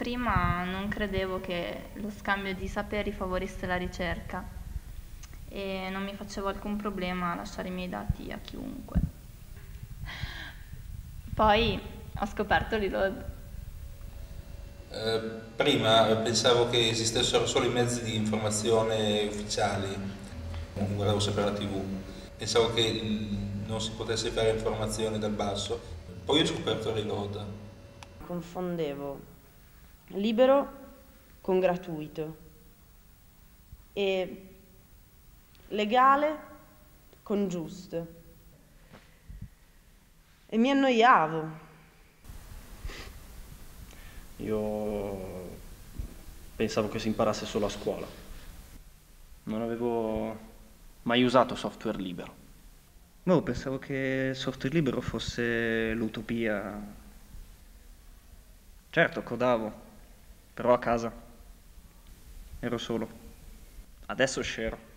prima non credevo che lo scambio di saperi favorisse la ricerca e non mi facevo alcun problema a lasciare i miei dati a chiunque. Poi ho scoperto Reload. Prima pensavo che esistessero solo i mezzi di informazione ufficiali, guardavo sempre la TV, pensavo che non si potesse fare informazione dal basso, poi ho scoperto Reload. Confondevo libero con gratuito e legale con giusto e mi annoiavo. Io pensavo che si imparasse solo a scuola. Non avevo mai usato software libero. Boh, pensavo che il software libero fosse l'utopia. Certo, codavo, però a casa. Ero solo. Adesso share.